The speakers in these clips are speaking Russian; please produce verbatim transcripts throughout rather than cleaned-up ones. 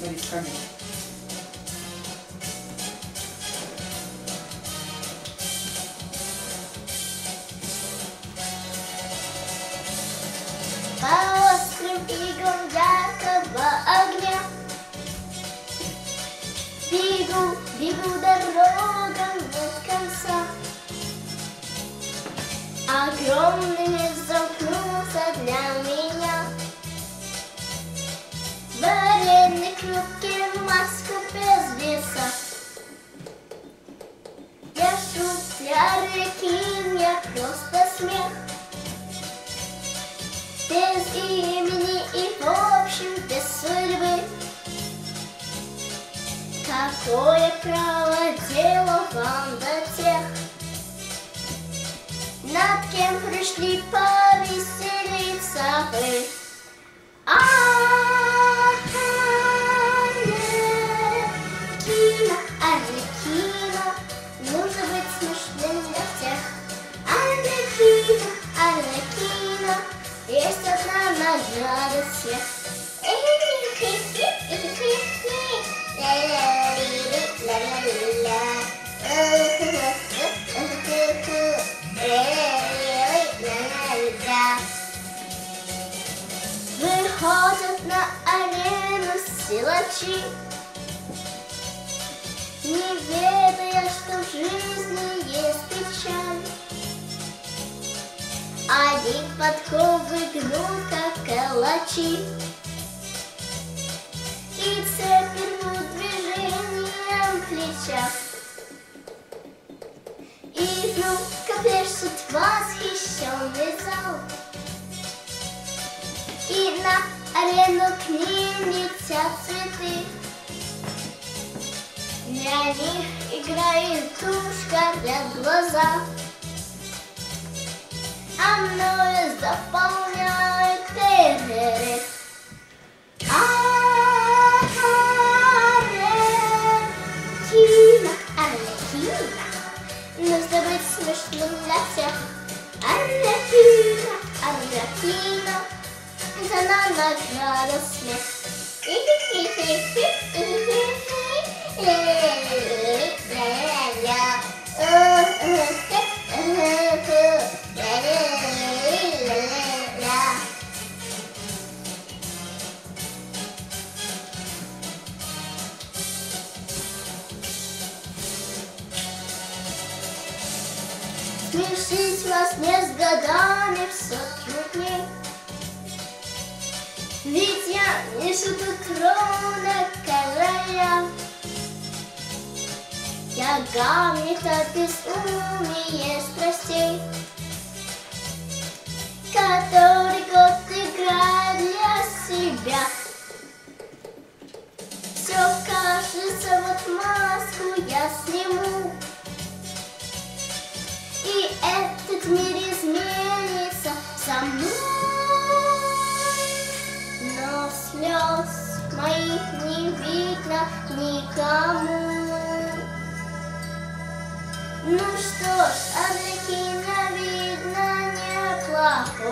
смотрите, камеру. По острым иглам яркого огня бегу, бегу, дорога нет конца. Огромный мир замкнулся для меня. Варенье крупки, маску без веса. Я шут, я рекин, я просто смех. Без имени и в общем без судьбы. Какое право дело вам до тех, над кем пришли повеселиться вы? Арлекино, Арлекино, нужно быть смешным для всех. Арлекино, Арлекино, есть одна награда всех. Выходят на арену силачи, не ведая, что в жизни есть печаль. Они подковы гнут, как калачи, и цепи рвут движением плеча. И вдруг копляшет восхищенный зал, и на арену к ним летят цветы. Для них играет тушка для глаза, а мною заполняют терроры. Арлекино, Арлекино, нужно быть смешным для всех. Арлекино, Арлекино, это нам награда смех. Смешить вас не с годами в сотню дней, ведь я не шуту трона короля. Я Гамлет от безумия страстей, который год играет для себя. Все кажется, вот маску я сниму, и этот мир изменится со мной. Но слез моих не видно никому. Ну что ж, Арлекино, видно, неплохой.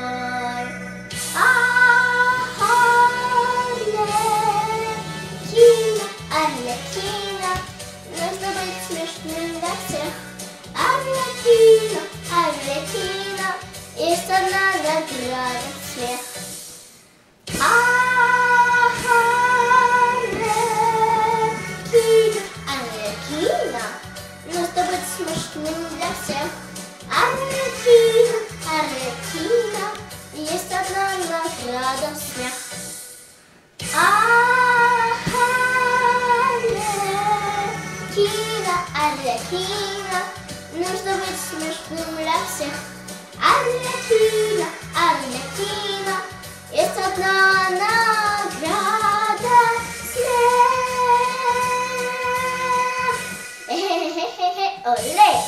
Арлекино, Арлекино, нужно быть смешным для всех. Арлекино, Арлекино, есть одна награда смех. Арлекино, Арлекино, нужно быть смешным для всех. Арлекино, Арлекино, есть одна награда смех. Арлекино, Арлекино, нужно быть смешным для всех. Арлекино, Арлекино, есть одна награда смех. Оле!